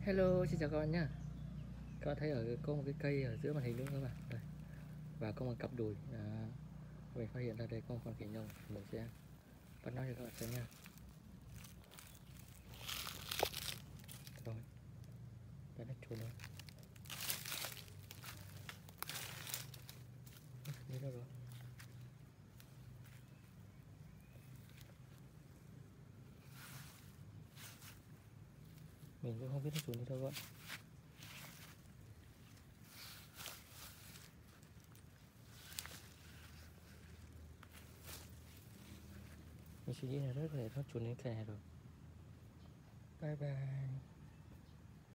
Hello, xin chào các bạn nhé. Các bạn thấy có một cái cây ở giữa màn hình đúng không các bạn? Đây. Và có một cặp đùi. Mình phát hiện ra đây có một con khỉ nhông. Mình sẽ bắt nó cho các bạn xem nha. Rồi, đã nó trốn rồi. Đi đâu rồi? Mình cũng không biết nó trốn đi đâu các bạn. Mình suy nghĩ là rất là nó trốn đến kè rồi. Bye bye.